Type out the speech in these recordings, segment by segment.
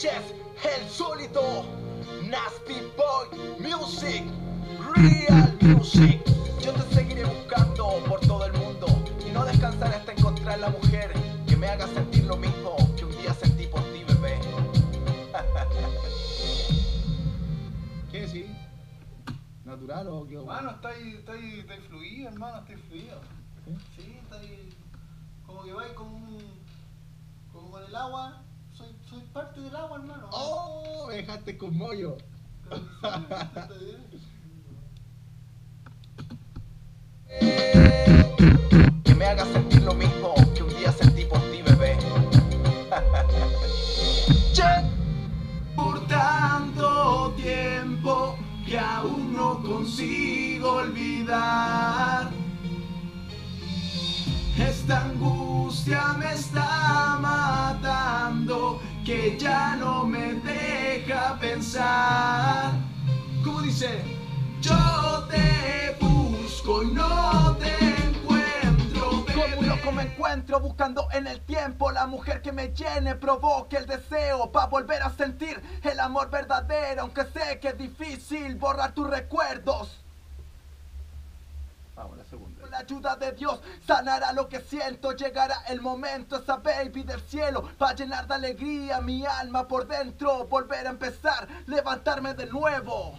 Sánchez, el sólido, Nasty Boy Music, Real Music. Yo te seguiré buscando por todo el mundo y no descansaré hasta encontrar la mujer que me haga sentir lo mismo que un día sentí por ti, bebé. ¿Qué sí? ¿Natural o qué? Hermano, está ahí fluido, hermano, está fluido. ¿Sí? Sí, está ahí. Como que vais como con el agua. Soy parte del agua, hermano. ¡Oh! Me dejaste con mollo. Pero que sí, está bien. Que me haga sentir lo mismo que un día sentí por ti, bebé. Che. Por tanto tiempo que aún no consigo olvidar. Esta angustia me está matando, que ya no me deja pensar. Como dice, yo te busco y no te encuentro. Como un loco me encuentro buscando en el tiempo la mujer que me llene, provoque el deseo pa' volver a sentir el amor verdadero, aunque sé que es difícil borrar tus recuerdos. Vamos, la segunda. Con la ayuda de Dios sanará lo que siento. Llegará el momento, esa baby del cielo va a llenar de alegría mi alma por dentro. Volver a empezar, levantarme de nuevo.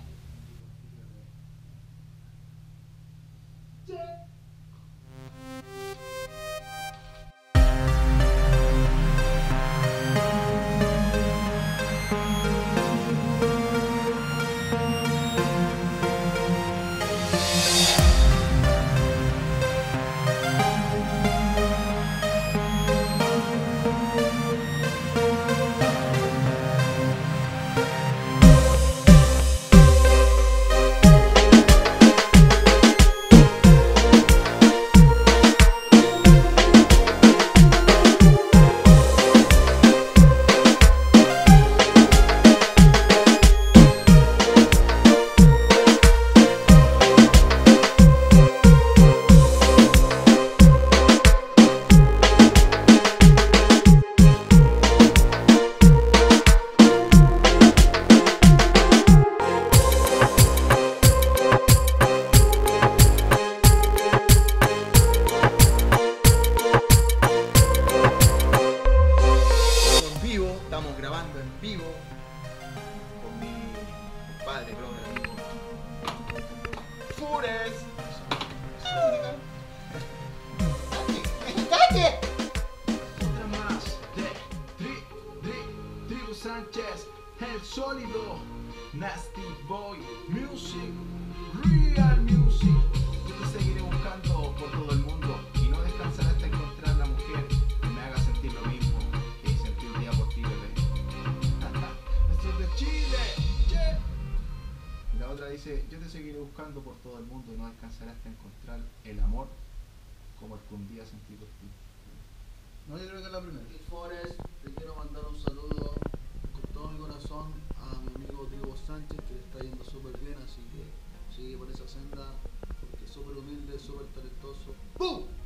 Estamos grabando en vivo con mi compadre, brother, amigo Fures. ¡Cállate! Otra más de Tribu Sánchez, el sólido, Nasty Boy Music, Real Music. Yo te seguiré buscando por todo el mundo y no descansaré hasta encontrar la mujer que me haga sentir lo mismo que sentí un día por ti, bebé. Esto es de Chile. Yeah. Y la otra dice, yo te seguiré buscando por todo el mundo y no descansaré hasta encontrar el amor como el que un día sentí por ti. No, yo creo que es la primera. Y Forest, te quiero mandar un saludo con todo mi corazón a mi amigo Tribu Sánchez, que le está yendo súper bien, así que sigue por esa senda, porque es súper humilde, súper talentoso. ¡Bum!